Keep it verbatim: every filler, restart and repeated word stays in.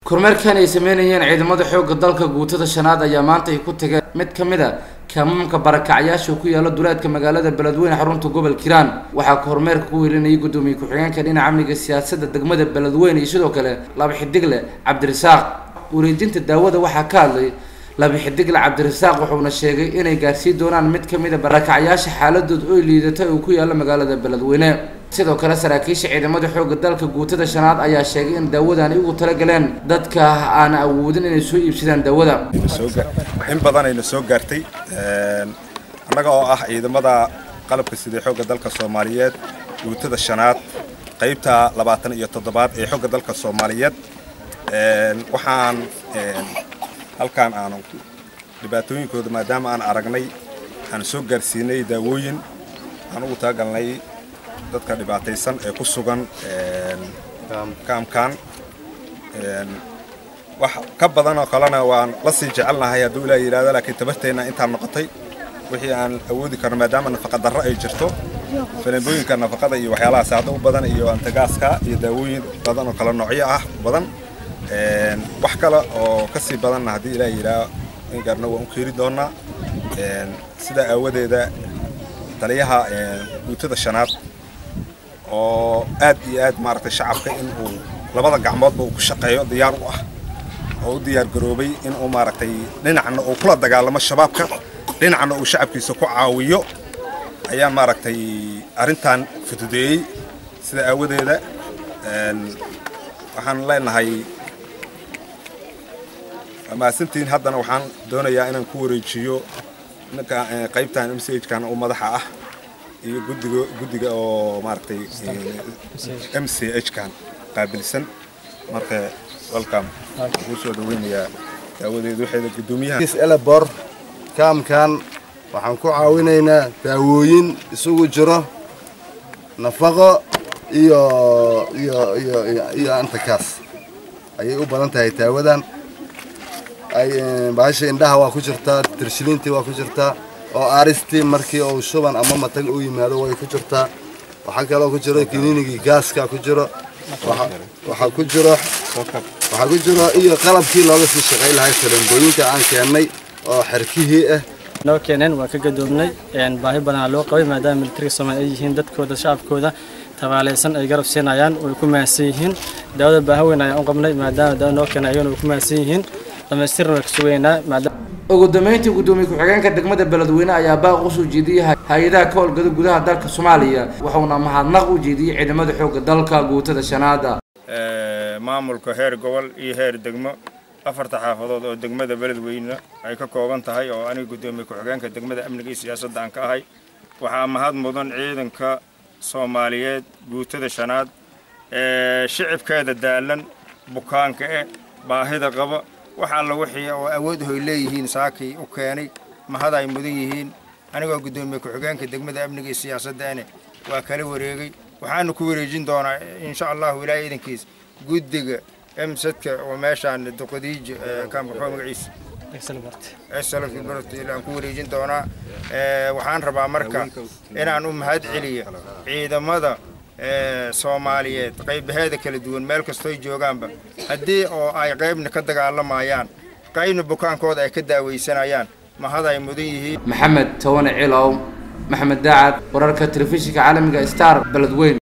kormeerkan ay sameynayeen ciidamada xoogga dalka guutada shanaad ayaa maanta ay ku tageen mid kamid ah kaamamka barakacayaasha ku yaala duleedka magaalada Beledweyne xarunta gobolka Hiiraan waxaa kormeerka ku weerinayay gudoomiye ku-xigeenka dhinaca amniga siyaasadda degmada Beledweyne iyo sidoo kale laba xidigle Cabdirasaaq wareejinta daawada waxaa ka hadlay laba xidigle Cabdirasaaq wuxuuna sheegay inay gaarsiin doonaan mid kamid ah barakacayaasha xaaladooda oo liidatay oo ku yaala magaalada Beledweyne sidoo kale saraakiisha ciidamada xoogga dalka guutada shanaad ayaa sheegay in daawadan ay ugu tala galeen dadka aan awoodin inay soo iibsadaan daawada in badan ay soo gaartay een anaga oo ah ciidamada qalabka sida xoogga dalka Soomaaliyeed guutada shanaad qaybta labaatan iyo toddobaad ee xoogga dalka Soomaaliyeed een waxaan een halkaan aan dhibaatooyinkooda maadaama aan aragnay aan soo gaarsiinay daawooyin aan ugu taagalnay dadka dhibaataysan ee ku sugan een kaamkan een wax ka badan oo kalena waan la sii jecelnahay hadduu ilaahay yiraahdo laakiin tabarteena intaan noqotay wixii aan awoodi karno maadaama nafaqa darro ay jirto faleebooyinka nafaqada iyo waxyaalahaas aad u badan iyo antagaaska iyo daawooyin badan oo kala noocyo ah badan een wax kale oo ka sii badan haddii ilaahay yiraahdo in gaarno waan u keeri doonaa een sida awadeeda taliyaha ee guutada shanaad oo aad iyo aad maartay shacabka in uu labada gacmoodba uu ku shaqeeyo diyaar u ah oo diyaar garoobay in uu maartay dhinacna uu kula dagaalamo shabaabka dhinacna uu shacabkiisa ku caawiyo ayaa maartay arintan fududeeyay sida awadeeda een waxaan leenahay ama santiin haddana waxaan doonayaa inaan ku wareejiyo ninka qaybtan M C H kan oo madaxa ah iyo gudiga gudiga oo maartay M C H kan qaabilsan marka welcome ugu soo dhaweynaya daawadeedu waxay gudoomiyaha is elabor kaamkan waxaan ku caawinaynaa daawooyin isugu jiro nafaqo iyo iyo iyo iyo antakaas ayay u badan tahay daawadan ay baasha indhaha waa ku jirtaa tirshiliintii waa ku jirtaa oo aristii markii uu shuban ama matag u yimaado way ku jirtaa waxa kale oo ku jiro kiniinigii gaaska ku jiro waxa ku jiro waxa ku jiro iyo qalabkii looga sii shaqeey lahaa sarangooyinka aan keenay oo xirkihii ah noo keeneen waa ka gadoobnay een baahi badan loo qabay maadaama military Soomaaliya ay yihiin dadkooda shacabkooda tabaalaysan ay garab siinayaan oo ku maasay yihiin daawada baahi weyn ay u qabnay maadaama daawada noo keenayeen oo ku maasay yihiin dhameystirna ka sugeynaa maadaama ugu dambeyntii gudoomiye ku-xigeenka degmada Beledweyne ayaa baaq u soo jeediyay hay'adaha ka howlgala gudaha dalka Soomaaliya wuxuuna mahadnaq u jeediyay ciidamada xoogga dalka guutada shanaada ee maamulka heer gobol iyo heer degmo afarta xaafadood oo degmada Beledweyne ay ka kooban tahay oo aniga gudoomiye ku-xigeenka degmada amniga iyo siyaasadda aan ka ahay waxa mahad mudan ciidanka Soomaaliyeed guutada shanaad ee shicibkeeda daalan bukaanka ee baahida qaba waxa la wixii oo awood hoy leeyihiin saakay u keenay mahad ay mudan yihiin aniga gudoomiye ku-xigeenka degmada amniga iyo siyaasadda waa kala wareegay waxaanu ku wareejin doonaa insha Allah ilaahay idinkiis gudiga M C H oo meeshaan duqadiij kaamka magaciisa excellent excellent ilaa ku wareejin doonaa ee waxaan rabaa marka inaan u mahad celiyo ciidamada ee Soomaaliyeed qaybaheeda kala duwan meel kasto ay joogaanba hadii oo ay qaybna ka dagaalamayaan qaybna bukaankooda ay ka daawaysanayaan mahad ay mudan yihiin Maxamed Tawane Cilow Maxamed Daacad wararka telefishinka caalamiga Star Beledweyne.